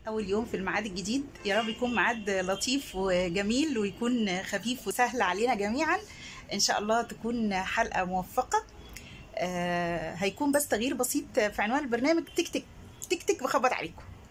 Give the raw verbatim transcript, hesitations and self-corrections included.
أول يوم في الميعاد الجديد، يا رب يكون ميعاد لطيف وجميل ويكون خفيف وسهل علينا جميعا. إن شاء الله تكون حلقة موفقة. آه هيكون بس تغيير بسيط في عنوان البرنامج، تك تك تك تك بخبط عليكم.